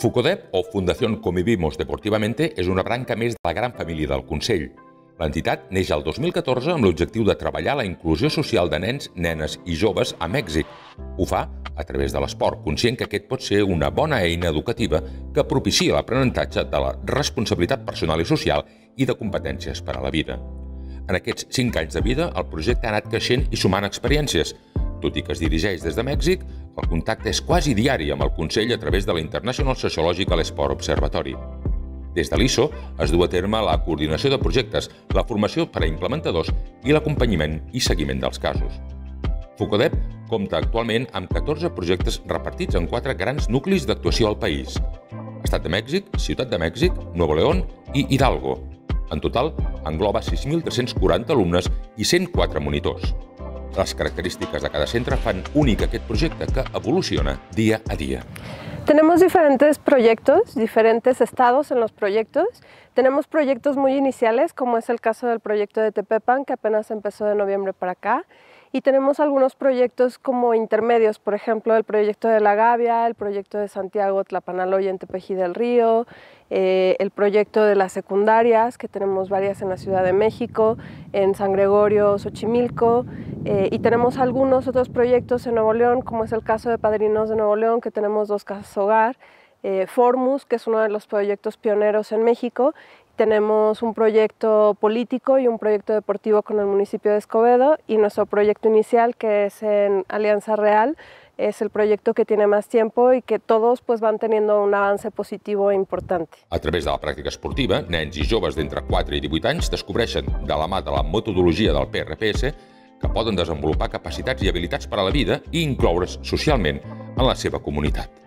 FUCODEP, o Fundación Convivimos Deportivamente, és una branca més de la gran família del Consell. L'entitat neix el 2014 amb l'objectiu de treballar la inclusió social de nens, nenes i joves a Mèxic. Ho fa a través de l'esport, conscient que aquest pot ser una bona eina educativa que propicia l'aprenentatge de la responsabilitat personal i social i de competències per a la vida. En aquests 5 anys de vida, el projecte ha anat creixent i sumant experiències. Tot i que es dirigeix des de Mèxic, el contacte és quasi diari amb el Consell a través de la International Sociological Sport Observatory. Des de l'ISO es du a terme la coordinació de projectes, la formació per a implementadors i l'acompanyament i seguiment dels casos. FUCODEP compta actualment amb 14 projectes repartits en 4 grans nuclis d'actuació al país: Estat de Mèxic, Ciutat de Mèxic, Nuevo León i Hidalgo. En total, engloba 6.340 alumnes i 104 monitors. Les característiques de cada centre fan únic aquest projecte que evoluciona día a día. Tenemos diferentes proyectos, diferentes estados en los proyectos. Tenemos proyectos muy iniciales, como es el caso del proyecto de Tepepan, que apenas empezó de noviembre para acá. Y tenemos algunos proyectos como intermedios, por ejemplo, el proyecto de La Gavia, el proyecto de Santiago Tlapanaloya en Tepeji del Río, el proyecto de las secundarias, que tenemos varias en la Ciudad de México, en San Gregorio, Xochimilco, y tenemos algunos otros proyectos en Nuevo León, como es el caso de Padrinos de Nuevo León, que tenemos 2 casas hogar, Formus, que es uno de los proyectos pioneros en México. Tenemos un proyecto político y un proyecto deportivo con el municipio de Escobedo, y nuestro proyecto inicial, que es en Alianza Real, es el proyecto que tiene más tiempo y que todos van teniendo un avance positivo e importante. A través de la pràctica esportiva, nens i joves d'entre 4 i 18 anys descobreixen, de la mà de la metodologia del PRPS, que poden desenvolupar capacitats i habilitats per a la vida i incloure's socialment en la seva comunitat.